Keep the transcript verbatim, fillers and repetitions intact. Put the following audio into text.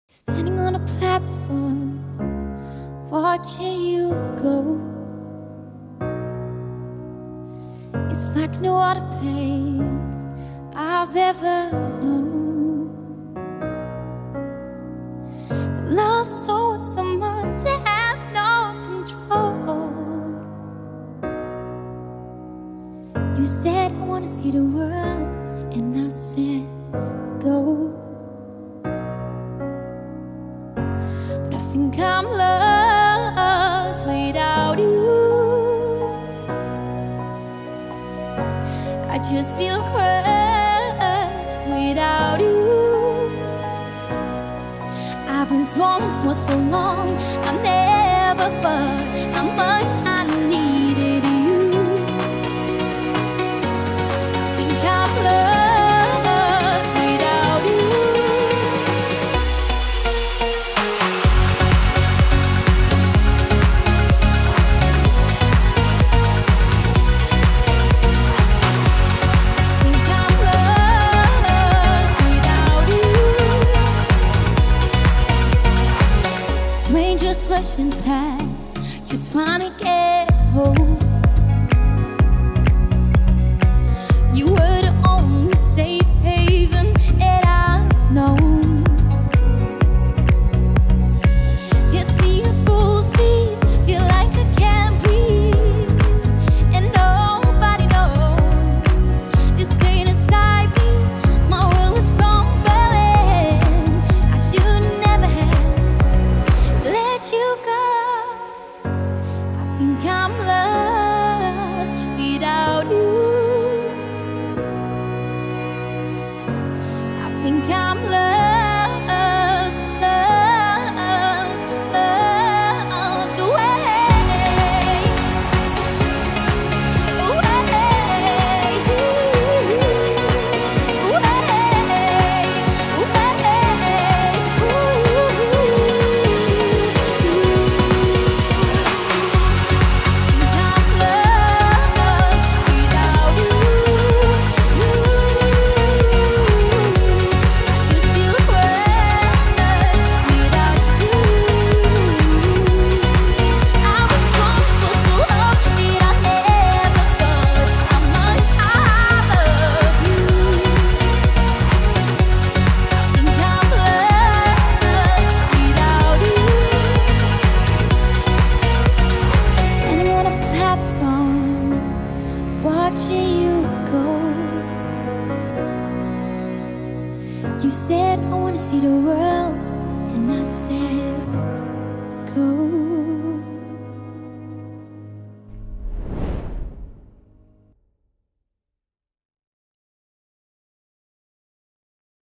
Standing on a platform, watching you go. It's like no other pain I've ever known. To love someone so much to have no control. You said I want to see the world, and I said go. But I think I'm lost without you. I just feel crushed without you. I've been strong for so long, I never thought how much I needed you. I think I'm lost without you. Think I'm lost without you. Strangers rushing past, just trying to get home. You were the only safe haven that I've known. It's me at full speed, feel like I can't breathe, and nobody knows this pain inside me. My world is crumbling. I should never have let you go. I think I'm lost without you. I think I'm lost, lost, lost away, standing on a platform, watching you go. You said I want to see the world, and I said go.